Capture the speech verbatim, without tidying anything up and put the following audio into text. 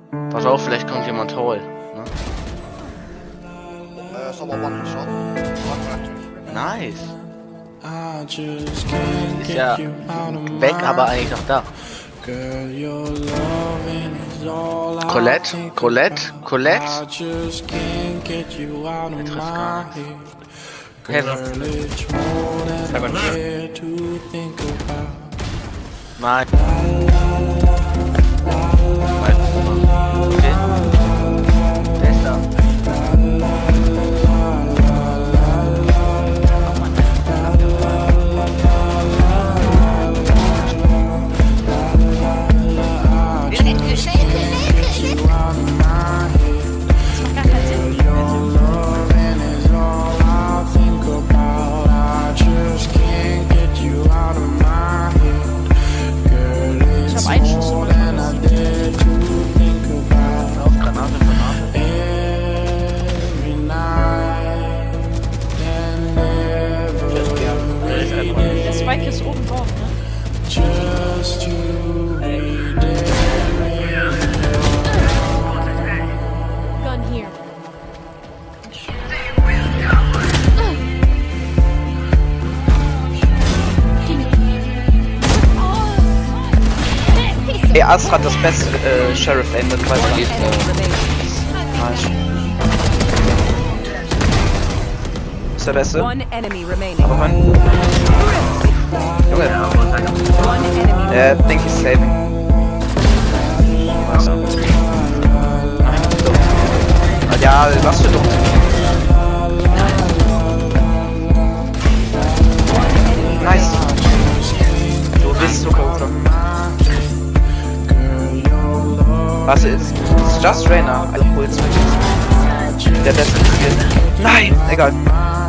Pass auf, vielleicht kommt jemand Hall. Ne? Äh, ist aber One-Shot. Nice. Ist ja weg, aber eigentlich noch da. Colette, Colette, Colette. Der trifft gar nichts. Heaven. Seven. Nein. Okay. Der ist da. Der Spike ist oben drauf, ne? Gun here. Ey, Astra hat das beste äh, Sheriff-Aim, das weiß ich. Nice. Ist der beste? One enemy remaining. Aber man. Junge. One enemy. Äh, think he's saving. Also. Nein, dumm. Ja, was für dumm. Nice. Du bist so kaputt. Was ist? It's just Rainer. Also, cool, jetzt der beste Spiel. Nein! Egal.